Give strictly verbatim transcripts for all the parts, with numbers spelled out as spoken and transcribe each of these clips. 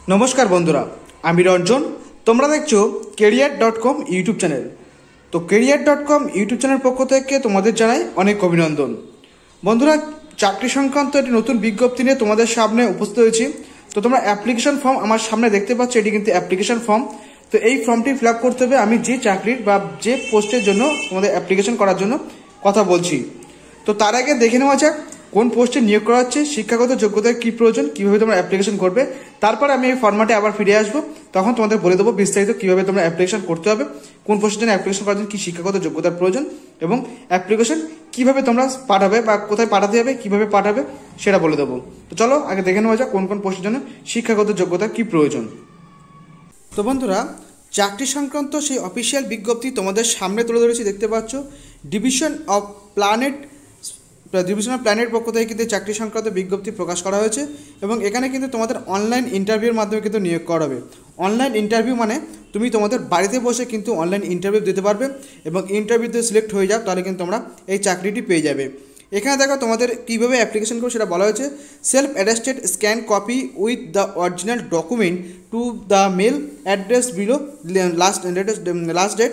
নমস্কার বন্ধুরা, আমি রঞ্জন। তোমরা দেখছো career dot com YouTube channel. তো career dot com YouTube channel পক্ষ থেকে তোমাদের জানাই অনেক অভিনন্দন। বন্ধুরা, চাকরি সংক্রান্ত একটি নতুন বিজ্ঞপ্তি নিয়ে তোমাদের সামনে উপস্থিত হয়েছি। তো তোমরা অ্যাপ্লিকেশন ফর্ম আমার সামনে দেখতে পাচ্ছ, এটি কিন্তু অ্যাপ্লিকেশন ফর্ম। তো এই ফর্মটি ফিল আপ করতে হবে আমি যে চাকরির বা যে পোস্টের জন্য তোমাদের অ্যাপ্লিকেশন করার জন্য কথা বলছি। তো তার আগে দেখে নেওয়া যাক কোন পোস্টে নিয়োগ করা হচ্ছে, শিক্ষাগত যোগ্যতার কী প্রয়োজন, কীভাবে তোমরা অ্যাপ্লিকেশন করবে। তারপরে আমি এই ফর্ম্যাটে আবার ফিরে আসবো, তখন তোমাদের বলে দেবো বিস্তারিত কীভাবে তোমরা অ্যাপ্লিকেশন করতে হবে, কোন পোস্টের জন্য অ্যাপ্লিকেশন করার জন্য কী শিক্ষাগত যোগ্যতার প্রয়োজন, এবং অ্যাপ্লিকেশন কীভাবে তোমরা পাঠাবে বা কোথায় পাঠাতে হবে, কীভাবে পাঠাবে সেটা বলে দেবো। তো চলো আগে দেখে নেওয়া যাক কোন কোন পোস্টের জন্য শিক্ষাগত যোগ্যতার কী প্রয়োজন। তো বন্ধুরা, চাকরি সংক্রান্ত সেই অফিসিয়াল বিজ্ঞপ্তি তোমাদের সামনে তুলে ধরেছি, দেখতে পাচ্ছ। Division of planet division of planet পক্ষ থেকে কিন্তু চাকরি সংক্রান্ত বিজ্ঞপ্তি প্রকাশ করা হয়েছে, এবং এখানে কিন্তু তোমাদের অনলাইন ইন্টারভিউর মাধ্যমে কিন্তু নিয়োগ করা হবে। অনলাইন ইন্টারভিউ মানে তুমি তোমাদের বাড়িতে বসে কিন্তু অনলাইন ইন্টারভিউ দিতে পারবে, এবং ইন্টারভিউতে সিলেক্ট হয়ে যাও তাহলে কিন্তু তোমরা এই চাকরিটি পেয়ে যাবে। এখানে দেখো তোমাদের কীভাবে অ্যাপ্লিকেশন করবে সেটা বলা হয়েছে। Self attested scan copy with the original document to the mail address below last last date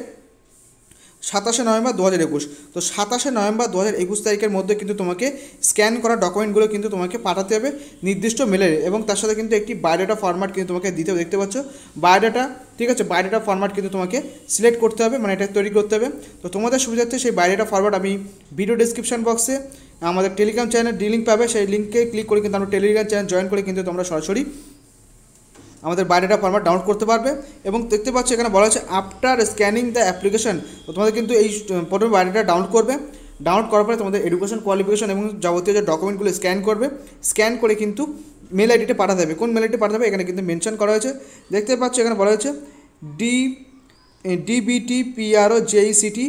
সাতাশে নভেম্বর দু হাজার একুশ। তো সাতাশে নভেম্বর দু হাজার একুশ তারিখের মধ্যে কিন্তু তোমাকে স্ক্যান করা ডকুমেন্টগুলো কিন্তু তোমাকে পাঠাতে হবে নির্দিষ্ট মেলে, এবং তার সাথে কিন্তু একটি বায়োডাটা ফরম্যাট কিন্তু তোমাকে দিতে হবে, দেখতে পাচ্ছ বায়োডাটা। ঠিক আছে, বায়োডাটা ফরম্যাট কিন্তু তোমাকে সিলেক্ট করতে হবে, মানে এটা তৈরি করতে হবে। তো তোমাদের সুবিধার্থে সেই বায়োডাটা ফরম্যাট আমি ভিডিও ডিসক্রিপশন বক্সে আমাদের টেলিগ্রাম চ্যানেল ডি লিঙ্ক পাবে, সেই লিঙ্কে ক্লিক করে কিন্তু আমরা টেলিগ্রাম চ্যানেল জয়েন করে কিন্তু তোমরা সরাসরি আমাদের বায়োডাটা ফরম্যাট ডাউনলোড করতে পারবে। এবং দেখতে পাচ্ছ এখানে বলা হচ্ছে আফটার স্ক্যানিং দ্য অ্যাপ্লিকেশন। তো তোমাদের কিন্তু এই প্রথমে বায়োডাটা ডাউনলোড করবে, ডাউনলোড করার পরে তোমাদের এডুকেশন কোয়ালিফিকেশন এবং যাবতীয় যে ডকুমেন্টগুলো স্ক্যান করবে, স্ক্যান করে কিন্তু মেল আইডিতে পাঠাতে হবে। কোন মেল আইডি পাঠাবে এখানে কিন্তু মেনশন করা হয়েছে, দেখতে পাচ্ছ এখানে বলা হয়েছে D DBT PRO JECT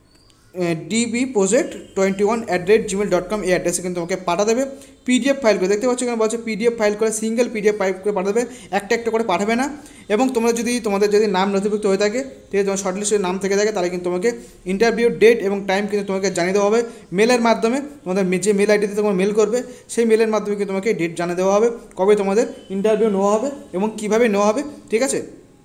DB project twenty one at rate Gmail dot com এই অ্যাড্রেসে কিন্তু তোমাকে পাঠা দেবে পিডিএফ ফাইল করে। দেখতে পাচ্ছ এখানে বলছে পিডিএফ ফাইল করে, সিঙ্গেল পিডিএফ ফাইল করে পাঠাবে, একটা একটা করে পাঠাবে না। এবং তোমরা যদি তোমাদের যদি নাম নথিভুক্ত হয়ে থাকে, ঠিক আছে, তোমার শর্টলিস্টের নাম থেকে থাকে, তাহলে কিন্তু তোমাকে ইন্টারভিউ ডেট এবং টাইম কিন্তু তোমাকে জানিয়ে দেওয়া হবে মেলের মাধ্যমে। তোমাদের যে মেল আইডিতে তোমার মেল করবে সেই মেলের মাধ্যমে কিন্তু তোমাকে ডেট জানিয়ে দেওয়া হবে কবে তোমাদের ইন্টারভিউ নেওয়া হবে এবং কীভাবে নেওয়া হবে, ঠিক আছে।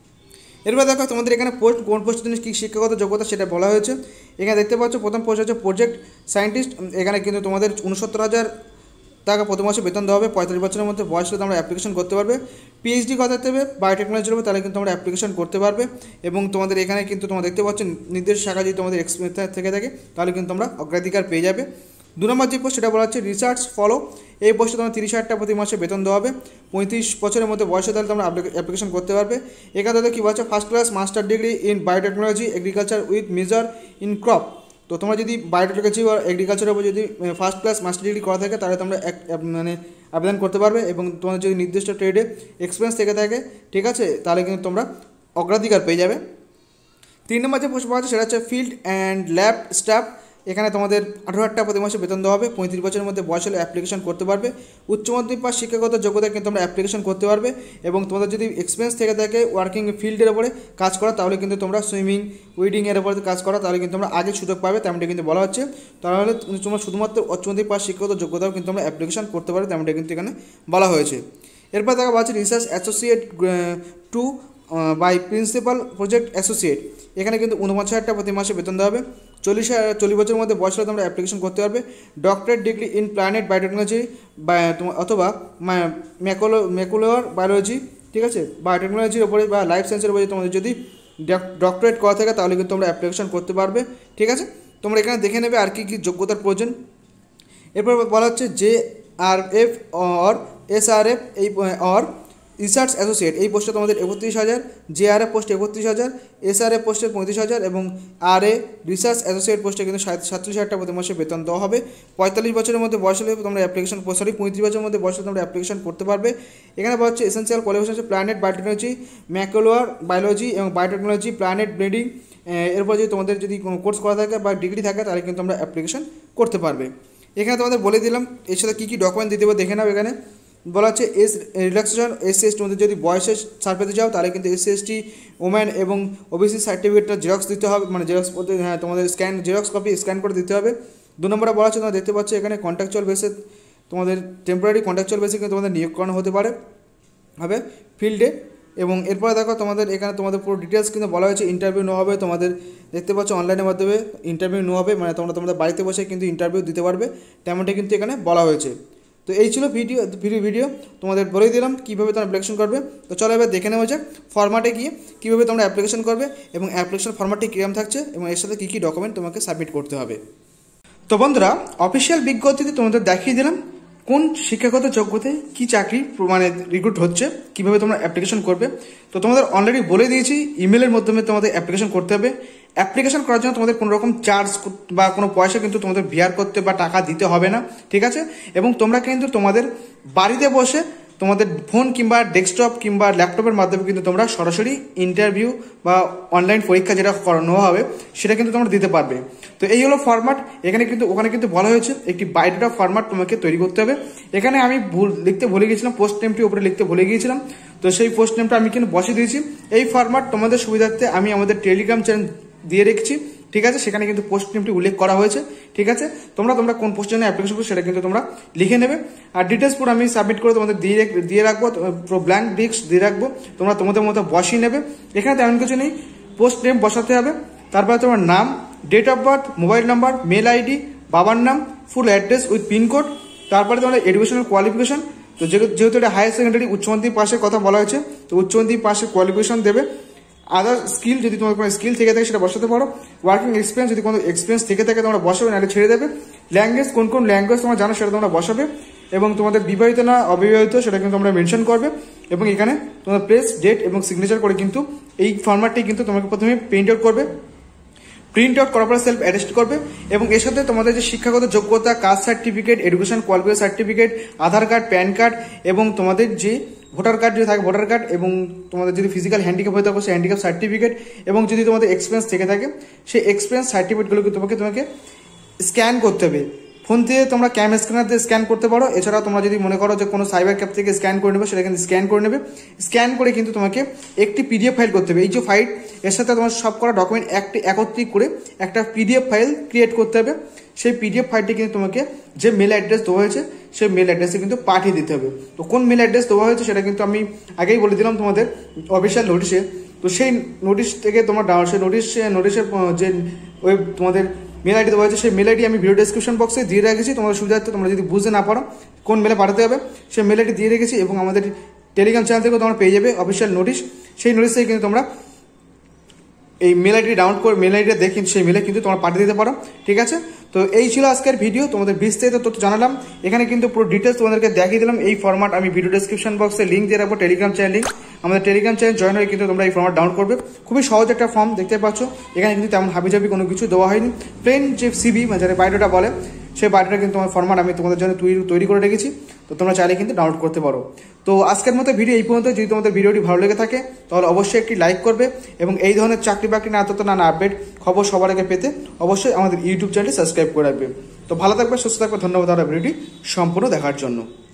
এরপর দেখো তোমাদের এখানে পোস্ট কোন পোস্টের জন্য কী শিক্ষাগত যোগ্যতা সেটা বলা হয়েছে। এখানে দেখতে পাচ্ছ প্রথম পোস্ট হচ্ছে প্রজেক্ট সায়েন্টিস্ট। এখানে কিন্তু তোমাদের উনসত্তর হাজার টাকা প্রতি মাসে বেতন দেওয়া হবে। পঁয়তাল্লিশ বছরের মধ্যে বয়স হলে তোমরা অ্যাপ্লিকেশন করতে পারবে। পিএইচডি করতে হবে বায়োটেকনোলজির উপর, তাহলে কিন্তু তোমরা অ্যাপ্লিকেশন করতে পারবে। এবং তোমাদের এখানে কিন্তু তোমরা দেখতে পাচ্ছ নির্দিষ্ট শাখা যদি তোমাদের এক্সপিরিয়েন্স থেকে থাকে তাহলে কিন্তু তোমরা অগ্রাধিকার পেয়ে যাবে। দু নম্বর যে পোস্ট সেটা বলা হচ্ছে রিসার্চ ফলো। এই পোস্টে তোমার তিরিশ হাজার টাকা প্রতি মাসে বেতন দেওয়া হবে। পঁয়ত্রিশ বছরের মধ্যে বয়সে তাহলে তোমরা অ্যাপ্লিকেশন করতে পারবে। এখানে তাদের কী বলছে first class master degree in biotechnology agriculture with major in crop. তো তোমরা যদি বায়োটেকনোলজি বা এগ্রিকালচারের উপর যদি ফার্স্ট ক্লাস মাস্টার ডিগ্রি করা থাকে তাহলে তোমরা এক মানে আবেদন করতে পারবে, এবং তোমার যদি নির্দিষ্ট ট্রেডে এক্সপিরিয়েন্স থেকে থাকে, ঠিক আছে, তাহলে কিন্তু তোমরা অগ্রাধিকার পেয়ে যাবে। তিন নম্বর যে পোস্ট পাওয়া আছে সেটা হচ্ছে ফিল্ড অ্যান্ড ল্যাব স্টাফ। এখানে তোমাদের আঠারো হাজার টাকা প্রতি মাসে বেতন দেওয়া হবে। পঁয়ত্রিশ বছরের মধ্যে বয়স হলে অ্যাপ্লিকেশন করতে পারবে। উচ্চ মাধ্যমিক পাস শিক্ষাগত যোগ্যতা কিন্তু তোমরা অ্যাপ্লিকেশন করতে পারবে, এবং তোমাদের যদি এক্সপিরিয়েন্স থেকে থাকে ওয়ার্কিং ফিল্ডের ওপরে কাজ করা, তাহলে কিন্তু তোমরা সুইমিং উইডিংয়ের ওপরে কাজ করা, তাহলে কিন্তু তোমরা আগে সুযোগ পাবে, তেমনটা কিন্তু বলা হচ্ছে। তাহলে তোমরা শুধুমাত্র উচ্চ মাধ্যমিক পাস শিক্ষাগত যোগ্যতাও কিন্তু তোমরা অ্যাপ্লিকেশন করতে পারবে, তেমনটা কিন্তু এখানে বলা হয়েছে। এরপর দেখা পাচ্ছে research associate two by principal project associate. এখানে কিন্তু উনপঞ্চাশ হাজার টাকা প্রতি মাসে বেতন দেওয়া হবে। চল্লিশ চল্লিশ বছরের মধ্যে বয়স হলে তোমরা অ্যাপ্লিকেশন করতে পারবে। Doctorate degree in planet biotechnology বা অথবা ম্যাকুলো ম্যাকুলার বায়োলজি, ঠিক আছে, বায়োটেকনোলজির ওপরে বা লাইফ সায়েন্সের উপরে তোমাদের যদি ডক্টরেট করা থাকে তাহলে কিন্তু তোমরা অ্যাপ্লিকেশন করতে পারবে, ঠিক আছে। তোমরা এখানে দেখে নেবে আর কী কী যোগ্যতার প্রয়োজন। এরপর বলা হচ্ছে J R F or S R F এই অর রিসার্চ অ্যাসোসিয়েট। এই পোস্টে তোমাদের একত্রিশ হাজার, জে আর এফ পোস্টে একত্রিশ হাজার, এস আর এফ পোস্টে পঁয়ত্রিশ হাজার, এবং আর এ রিসার্চ অ্যাসোসিয়েট পোস্টে কিন্তু সাতচল্লিশ হাজার টাকা প্রতি মাসে বেতন দেওয়া হবে। পঁয়তাল্লিশ বছরের মধ্যে বয়স হলে তোমরা অ্যাপ্লিকেশন সরি পঁয়ত্রিশ বছরের মধ্যে বয়স হলে তোমরা অ্যাপ্লিকেশন করতে পারবে। এখানে বলা হচ্ছে এসেন্সিয়াল কোয়ালিফিকেশন হচ্ছে প্ল্যানেট বায়োটেকনোলজি, ম্যাকুলার বায়োলজি এবং বায়োটেকনোলজি, প্ল্যানেট ব্রিডিং। এরপর যদি তোমাদের যদি কোনো কোর্স করা থাকে বা ডিগ্রি থাকে তাহলে কিন্তু তোমরা অ্যাপ্লিকেশন করতে পারবে। এখানে তোমাদের বলে দিলাম এর সাথে কী কী ডকুমেন্ট দিতে হবে, দেখে নাও। এখানে বলা হচ্ছে age relaxation S C S T মধ্যে যদি বয়সের ছাড় পেতে চাও তাহলে কিন্তু S C S T woman এবং ওবিসি সার্টিফিকেটটা জেরক্স দিতে হবে, মানে জেরক্স করতে, হ্যাঁ তোমাদের স্ক্যান জেরক্স কপি স্ক্যান করে দিতে হবে। দু নম্বরে বলা হচ্ছে তোমরা দেখতে পাচ্ছ এখানে কন্ট্রাকচুয়াল বেসে তোমাদের টেম্পোরারি কন্ট্রাকচুয়াল বেসে কিন্তু তোমাদের নিয়োগ করানো হতে পারে। হবে ফিল্ডে। এবং এরপরে দেখো তোমাদের এখানে তোমাদের পুরো ডিটেলস কিন্তু বলা হয়েছে। ইন্টারভিউ নেওয়া হবে তোমাদের, দেখতে পাচ্ছ অনলাইনের মাধ্যমে ইন্টারভিউ নেওয়া হবে, মানে তোমরা তোমাদের বাড়িতে বসে কিন্তু ইন্টারভিউ দিতে পারবে, তেমনটা কিন্তু এখানে বলা হয়েছে। তো এই ছিল ভিডিও ভিডিও ভিডিও তোমাদের বলেই দিলাম কীভাবে তোমরা অ্যাপ্লিকেশন করবে। তো চলো এবার দেখে নেওয়া যাক ফরম্যাটে গিয়ে কীভাবে তোমরা অ্যাপ্লিকেশন করবে এবং অ্যাপ্লিকেশন ফরম্যাটটি কীরকম থাকছে এবং এর সাথে কী কী ডকুমেন্ট তোমাকে সাবমিট করতে হবে। তো বন্ধুরা, অফিসিয়াল বিজ্ঞপ্তিতে তোমাদের দেখিয়ে দিলাম কোন শিক্ষাগত যোগ্যতায় কী চাকরি মানে রিক্রুট হচ্ছে, কীভাবে তোমরা অ্যাপ্লিকেশন করবে। তো তোমাদের অলরেডি বলে দিয়েছি ইমেলের মাধ্যমে তোমাদের অ্যাপ্লিকেশন করতে হবে। অ্যাপ্লিকেশন করার জন্য তোমাদের কোনো রকম চার্জ বা কোনো পয়সা কিন্তু তোমাদের বিয়ার করতে বা টাকা দিতে হবে না, ঠিক আছে। এবং তোমরা কিন্তু তোমাদের বাড়িতে বসে তোমাদের ফোন কিংবা ডেস্কটপ কিংবা ল্যাপটপের মাধ্যমে কিন্তু তোমরা সরাসরি ইন্টারভিউ বা অনলাইন পরীক্ষা যেটা নেওয়া হবে সেটা কিন্তু তোমরা দিতে পারবে। তো এই হলো ফরম্যাট। এখানে কিন্তু ওখানে কিন্তু বলা হয়েছে একটি বায়োডাটা ফরম্যাট তোমাকে তৈরি করতে হবে। এখানে আমি ভুল লিখতে ভুলে গিয়েছিলাম, পোস্ট নেমটি উপরে লিখতে ভুলে গিয়েছিলাম, তো সেই পোস্ট নেমটা আমি কিন্তু বসে দিয়েছি। এই ফরম্যাট তোমাদের সুবিধার্থে আমি আমাদের টেলিগ্রাম চ্যানেল দিয়ে রেখেছি, ঠিক আছে। সেখানে কিন্তু পোস্ট নেমটি উল্লেখ করা হয়েছে, ঠিক আছে। তোমরা তোমরা কোন পোস্টের জন্য অ্যাপ্লিকেশন করো সেটা কিন্তু তোমরা লিখে নেবে। আর ডিটেলস পুরো আমি সাবমিট করে তোমাদের দিয়ে দিয়ে রাখবো, পুরো ব্ল্যাঙ্ক ডিস্ক দিয়ে রাখবো, তোমরা তোমাদের মতো বসিয়ে নেবে। এখানে তেমন কিছু নেই, পোস্ট নেম বসাতে হবে, তারপরে তোমার নাম, date of birth, mobile number, mail ID, বাবার নাম, ফুল অ্যাড্রেস উইথ পিনকোড, তারপরে তোমার এডুকেশনাল কোয়ালিফিকেশন। তো যেহেতু এটা হায়ার সেকেন্ডারি উচ্চ মাধ্যমিক পাশের কথা বলা হয়েছে, তো উচ্চ মাধ্যমিক পাশের কোয়ালিফিকেশন দেবে। আদার স্কিল যদি তোমার কোনো স্কিল থেকে থাকে সেটা বসাতে পারো। ওয়ার্কিং এক্সপিরিয়েন্স যদি কোনো এক্সপিরিয়েন্স থেকে থাকে তোমরা বসাবে, নাহলে ছেড়ে দেবে। ল্যাঙ্গুয়েজ কোন কোন ল্যাঙ্গুয়েজ তোমরা জানো সেটা তোমরা বসাবে। এবং তোমাদের বিবাহিত না অবিবাহিত সেটা কিন্তু তোমরা মেনশন করবে। এবং এখানে তোমার প্লেস, ডেট এবং সিগনেচার করে কিন্তু এই ফরম্যাটটি কিন্তু তোমাকে প্রথমে প্রিন্ট আউট করবে। প্রিন্ট আউট করার পরে সেলফ অ্যাটেস্ট করবে। এবং এর সাথে তোমাদের যে শিক্ষাগত যোগ্যতা, caste certificate, education qualification certificate, Aadhaar card, PAN card এবং তোমাদের যে ভোটার কার্ড যদি থাকে ভোটার কার্ড, এবং তোমাদের যদি ফিজিক্যাল হ্যান্ডিক্যাপ হয়ে থাকে সেই হ্যান্ডিক্যাপ সার্টিফিকেট, এবং যদি তোমাদের এক্সপিরিয়েন্স থেকে থাকে সেই এক্সপিরিয়েন্স সার্টিফিকেটগুলোকে তোমাকে তোমাকে স্ক্যান করতে হবে। ফোন থেকে তোমরা ক্যাম স্ক্যানার দিয়ে স্ক্যান করতে পারো। এছাড়াও তোমরা যদি মনে করো যে কোনো সাইবার ক্যাফ থেকে স্ক্যান করে নেবে সেটা কিন্তু স্ক্যান করে নেবে। স্ক্যান করে কিন্তু তোমাকে একটি পিডিএফ ফাইল করতে হবে। এই যে ফাইল এর সাথে তোমার সব করা ডকুমেন্ট একটি একত্রিত করে একটা পিডিএফ ফাইল ক্রিয়েট করতে হবে। সেই পিডিএফ ফাইলটি কিন্তু তোমাকে যে মেল অ্যাড্রেস দেওয়া হয়েছে সেই মেল অ্যাড্রেসে কিন্তু পাঠিয়ে দিতে হবে। তো কোন মেল অ্যাড্রেস দেওয়া হয়েছে সেটা কিন্তু আমি আগেই বলে দিলাম তোমাদের অফিসিয়াল নোটিশে। তো সেই নোটিশ থেকে তোমার ডাউন সেই নোটিশ নোটিশের যে ওই তোমাদের মেল আইডি দেওয়া হয়েছে সেই মেল আইডি আমি ভিডিও ডেসক্রিপশন বক্সে দিয়ে রেখেছি। তোমাদের সুবিধার্থে তোমরা যদি বুঝতে না পারো কোন মেলে পাঠাতে হবে সেই মেল আইডি দিয়ে রেখেছি। এবং আমাদের টেলিগ্রাম চ্যানেল থেকেও তোমরা পেয়ে যাবে অফিসিয়াল নোটিশ। সেই নোটিশ থেকে কিন্তু তোমরা এই মেল আইডি ডাউনলোড করে মেল আইডিটা দেখে সেই মেলে কিন্তু তোমরা পাঠিয়ে দিতে পারো, ঠিক আছে। তো এই ছিল আজকের ভিডিও, তোমাদের বিস্তারিত তথ্য জানালাম। এখানে কিন্তু পুরো ডিটেলস তোমাদেরকে দেখিয়ে দিলাম। এই ফরম্যাট আমি ভিডিও ডেসক্রিপশন বক্সে লিঙ্ক দিয়ে রাখবো, টেলিগ্রাম চ্যানেল লিঙ্ক। আমাদের টেলিগ্রাম চ্যানেল জয়েন হয়ে কিন্তু তোমরা এই ফরম্যাট ডাউনলোড করবে। খুবই সহজ একটা ফর্ম, দেখতে পাচ্ছ। এখানে কিন্তু তেমন হাবিজাবি কোনো কিছু দেওয়া হয়নি। প্লেন যে সিবি মানে যারা বায়োডাটা বলে সেই বায়োডাটা কিন্তু আমার ফরম্যাট আমি তোমাদের জন্য তৈরি তৈরি করে রেখেছি। তো তোমরা চাইলে কিন্তু ডাউনলোড করতে পারো। তো আজকের মতো ভিডিও এই পর্যন্ত। যদি তোমাদের ভিডিওটি ভালো লেগে থাকে তাহলে অবশ্যই একটি লাইক করবে এবং এই ধরনের চাকরি বাকরি না তত না আপডেট খবর সবার আগে পেতে অবশ্যই আমাদের ইউটিউব চ্যানেলটি সাবস্ক্রাইব করে রাখবে। তো ভালো থাকবে, সুস্থ থাকবে। ধন্যবাদ ভিডিওটি সম্পূর্ণ দেখার জন্য।